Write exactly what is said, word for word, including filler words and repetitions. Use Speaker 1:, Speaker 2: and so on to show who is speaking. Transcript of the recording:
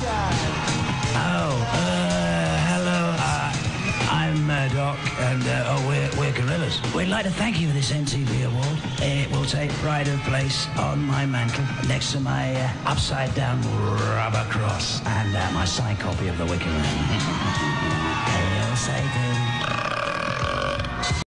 Speaker 1: Oh, uh, hello. Uh, I'm Murdoch, and uh, oh, we're, we're Gorillaz. We'd like to thank you for this M T V award. It will take pride of place on my mantle next to my uh, upside-down rubber cross and uh, my signed copy of The Wicker Man. Hail Satan.